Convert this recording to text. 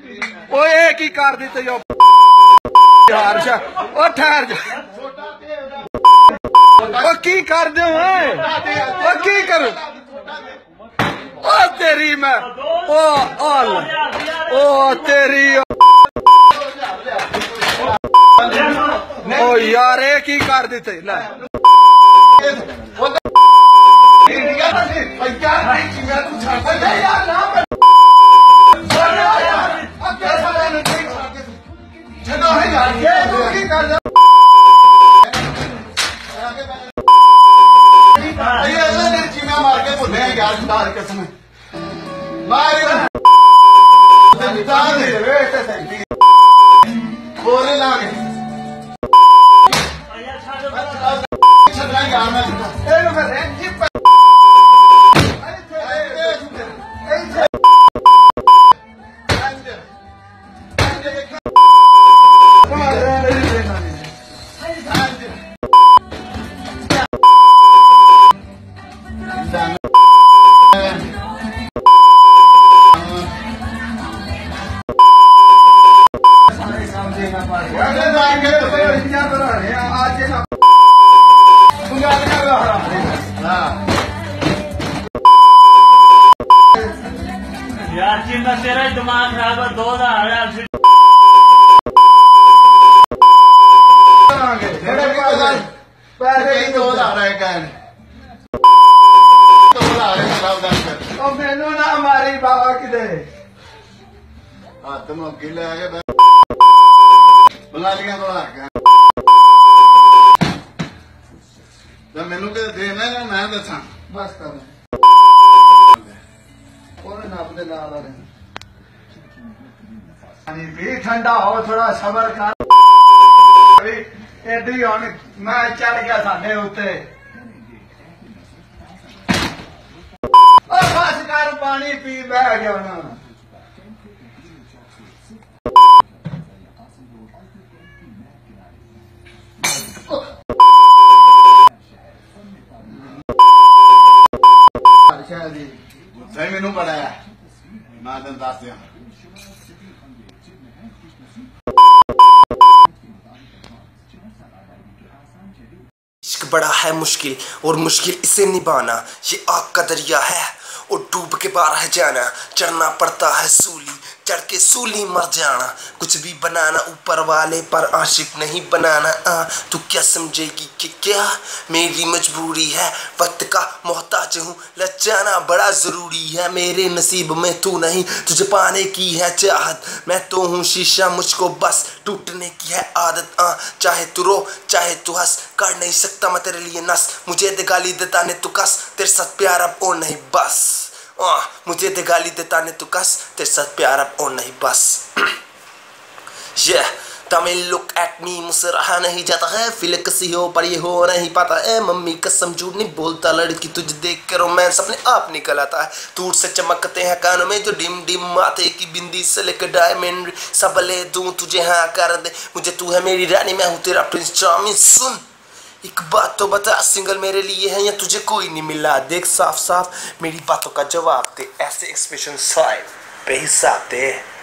ओ एक ही कर दी यो यार ओ ठहर जा ओ की कर दो ओ की करूं ओ तेरी मैं ओ तेरी ओ यार एक ही कर दी ला मार के भुले यार खुदा की कसम बोले लागे यार चिंता तेरा दिमाग खराब है 2000 मैनू ना मारी बाबा किधर तुम अकेले आ गए बुला लिया तो मैनू कि देना मैं दसा बस कर पानी भी ठंडा हो थोड़ा सबर कर एडी हूं मैं चढ़ गया साडे उत्ते बस कर पानी पी बह गया ना सही मैनू पता है मैं तेन दस दिया इश्क बड़ा है मुश्किल और मुश्किल इसे निभाना, ये आग का दरिया है और डूब के बाहर है जाना, चढ़ना पड़ता है सूली, चढ़ के सूली मर जाना, कुछ भी बनाना ऊपर वाले पर आशिक नहीं बनाना। तू क्या समझेगी कि क्या मेरी मजबूरी है, वक्त का मोहताज हूँ, लजाना बड़ा ज़रूरी है, मेरे नसीब में तू नहीं, तुझे पाने की है चाहत, मैं तो हूँ शीशा, मुझको बस टूटने की है आदत। चाहे तू रो चाहे तू हंस, कर नहीं सकता मैं तेरे लिए नस, मुझे दे गाली देता ने तू कस, तेरे साथ प्यार अब और नहीं बस। मुझे दे गाली देता ने तू कस, तेरे साथ प्यार अब और नहीं बस। तमिल लुक एट मी, मुझसे रहा नहीं जाता है, फील कसी हो पर ये हो नहीं पाता है, मम्मी कसम झूठ नहीं बोलता, लड़की तुझे देख के रोमांस अपने आप निकल आता है, दूर से चमकते हैं कानों में जो डिम डिम माथे की बिंदी से लेकर डायमंड, सब ले दूं तुझे हाँ कर दे, मुझे तू है मेरी रानी, मैं हूँ तेरा प्रिंस चार्मिंग। सुन एक बात तो बता, सिंगल मेरे लिए है या तुझे कोई नहीं मिला, देख साफ साफ मेरी बातों का जवाब दे, ऐसे एक्सप्रेशन साइड पे हिसाब दे।